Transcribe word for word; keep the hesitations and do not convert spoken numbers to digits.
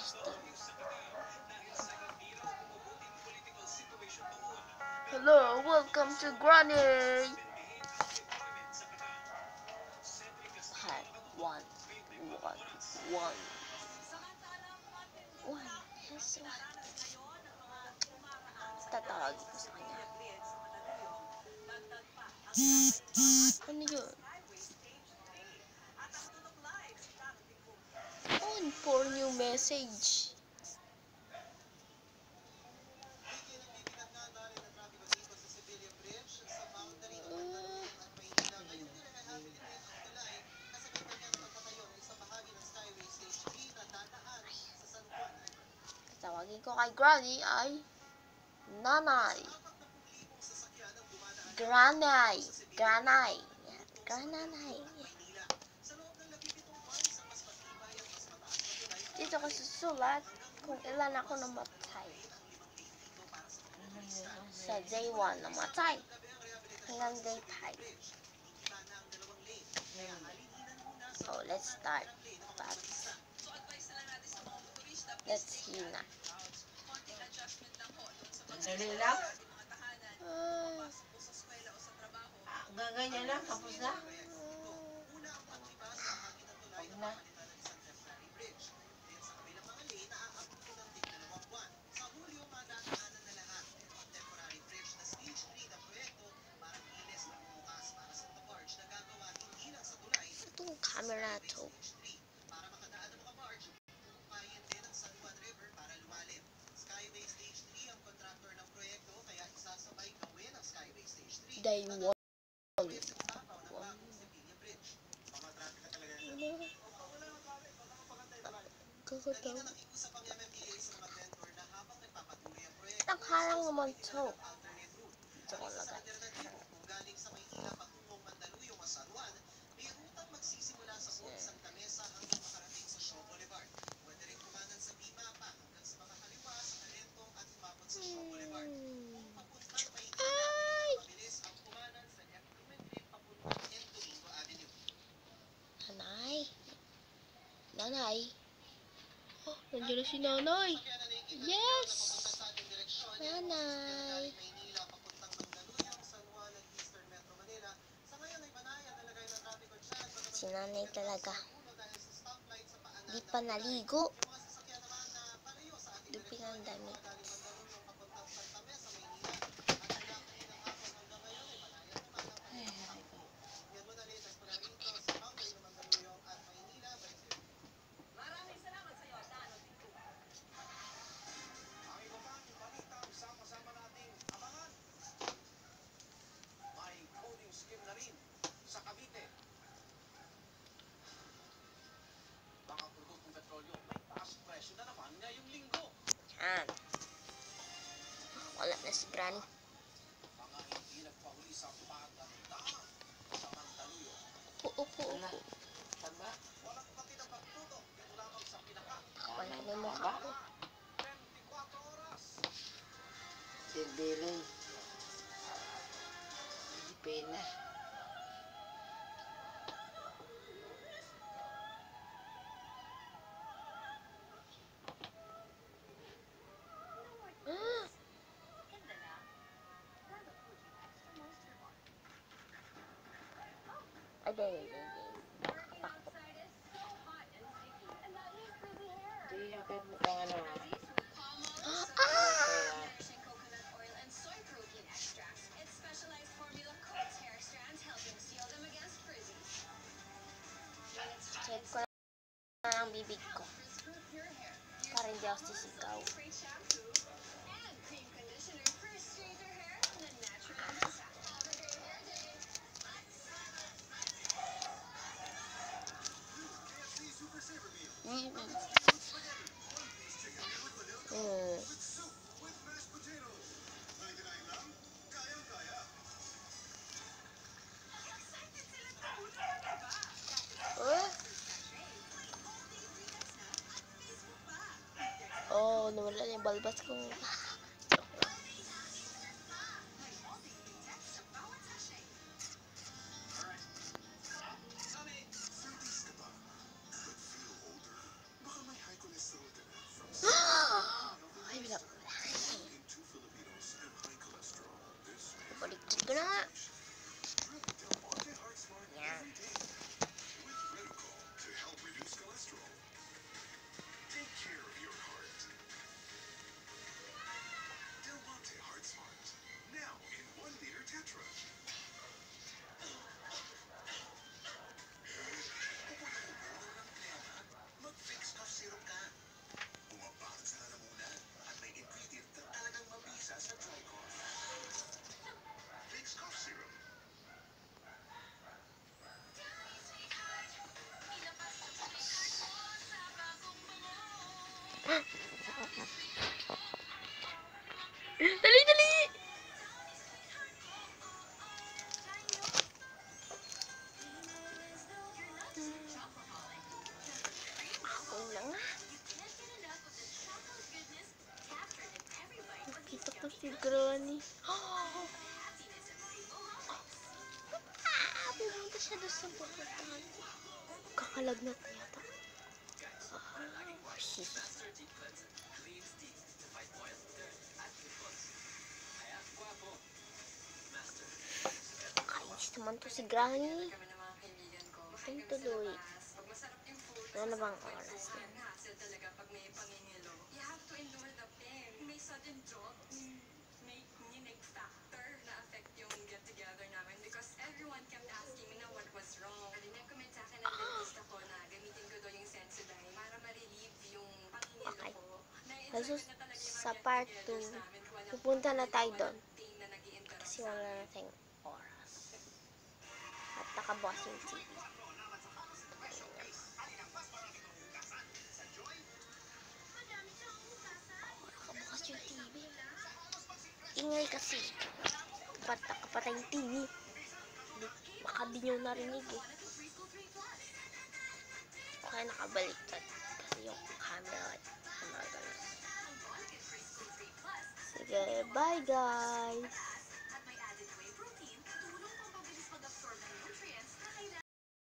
Esther. Hello, welcome to Granny. Part one, one, one, one. Yes, one. Tatawagin ko sa kanya. Ano yun? On for new message. Tawagin ko kay Granny ay Nanay. Granay. Granay. Granay. Dito ko susulat kung ilan ako namatay. Sa day one namatay. Hanggang day five. So, let's start. But, let's see na. Dali lang? Uh, Gaganyan lang, tapos na? Huwag na. itong camera to. Day one. Kakataw. Nakaharang naman to. Ito ko lagay. Ay! Nanay? Nanay? Oh, nandiyan na si Nanay. Yes! Nanay. Si Nanay talaga. Di pa naligo. Di pinandamit. Yan. Wala na si Granny. Upo, upo, upo. Taba? Wala na yung mukha ko. Silbirin. Hindi pena. Ay, ay, ay, ay. Hindi yung kahit mukhang ano. Ah! Kaya, Check ko na ang bibig ko. Para hindi ako sisigaw. Mm-hmm. Mm. Oh, nawala na yung balbas ko. Si Granny. Ah, pumunta siya doon sa pupuntahan. Kakalagnat na yata. Oh, shit. Kainis naman to si Granny. Ay, tuloy. Ano na bang oras na? Okay. Jesus, sa part two, pupunta na tayo doon. Kasi wala na tayong oras. At nakabukas yung T V. Nakabukas yung T V. Ingay kasi. Dapat nakapatay yung T V. Di, baka di nyo narinig eh. Kaya nakabaliktad. Kasi yung camera gumagano. Sige, bye guys!